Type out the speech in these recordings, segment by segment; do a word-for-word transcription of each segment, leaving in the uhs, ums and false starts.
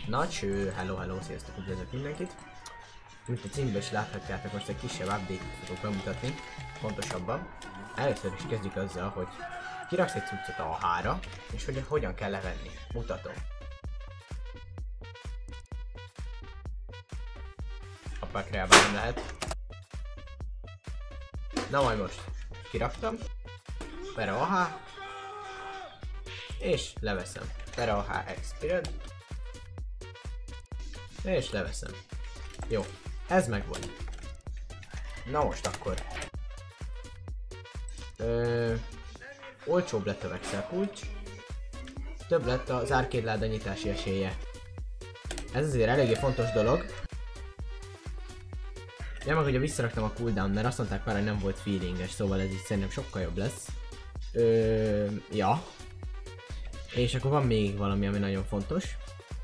Na cső, hello, hello, sziasztok, üdvözlök mindenkit. Mint a címből is láthatjátok, most egy kisebb update-t fogok bemutatni, pontosabban. Először is kezdjük azzal, hogy kiraksz egy cuccot a hára, és hogy hogyan kell levenni. Mutatom. A pakreában nem lehet. Na majd most kiraktam, per a há, és leveszem. Per a há expired, és leveszem. Jó, ez megvan. Na most akkor. Ö, olcsóbb lett a vexelkulcs. Több lett az arcade láda nyitási esélye. Ez azért eléggé fontos dolog. Ja, meg ugye visszaraktam a cooldown, mert azt mondták már, hogy nem volt feelinges, szóval ez így szerintem sokkal jobb lesz. Ö, ja. És akkor van még valami, ami nagyon fontos.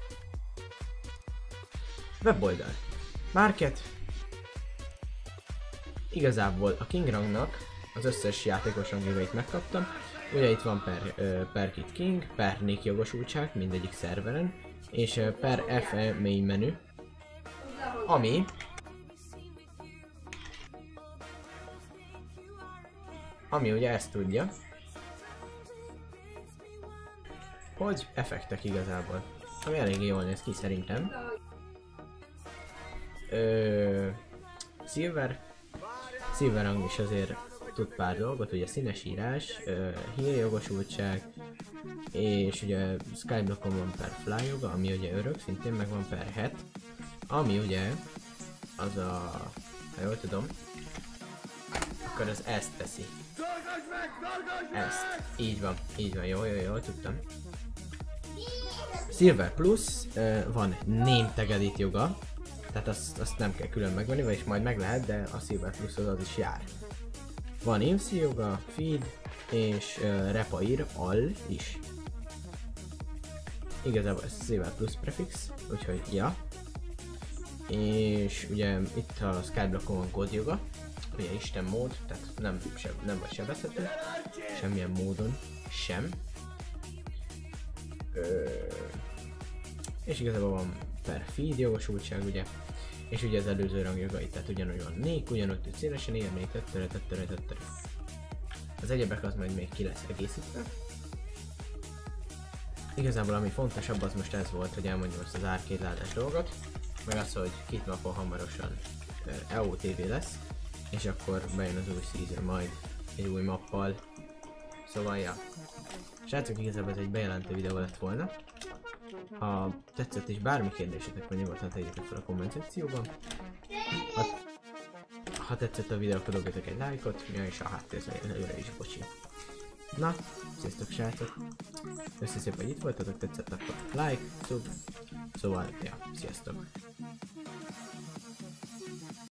Weboldal. Market. Igazából a King rangnak az összes játékos rangjait megkaptam. Ugye itt van per, uh, per Kid King, per Nick jogosultság mindegyik szerveren, és uh, per ef e main menu, ami ami ugye ezt tudja, hogy effektek igazából, ami eléggé jól néz ki szerintem. Ö, Silver Silver rang is azért tud pár dolgot, ugye színes írás, uh, heal jogosultság, és ugye Skyblockon van per fly joga, ami ugye örök, szintén meg van per het, ami ugye az a, ha jól tudom, akkor az ezt teszi. Ezt. Így van, így van, jó, jó, jól tudtam. Silver Plus, uh, van name tag edit joga, tehát azt, azt nem kell külön megvenni, vagyis majd meg lehet, de a Silver Plus az is jár. Van I M C joga, feed, és uh, repair all is. Igazából ez Silver Plus prefix, úgyhogy ja. És ugye itt a Skyblockon van God joga, ugye Isten mód, tehát nem, se, nem vagy sebezhető, semmilyen módon sem. Ö, és igazából van per feed jogosultság, ugye. És ugye az előző rangjogait, tehát ugyanúgy van nék, ugyanúgy tud szélesen érni, töttöre, töttöre, töttöre. Az egyebek az majd még ki lesz egészítve. Igazából ami fontosabb az most ez volt, hogy elmondjam azt az arcade ládás dolgot, meg az, hogy két napon hamarosan e o té vé lesz, és akkor bejön az új season majd egy új mappal. Szóval ja. Srácok, igazából ez egy bejelentő videó lett volna. Ha tetszett és bármi kérdésetek van, nyugodtan tegyétek fel a komment szekcióban. Ha, ha tetszett a videó, akkor dobjatok egy lájkot, ja, és a háttérben előre is bocsi. Na, sziasztok srácok! Köszönöm szépen, hogy itt voltatok, tetszett, akkor like, sub, szóval, ja, sziasztok!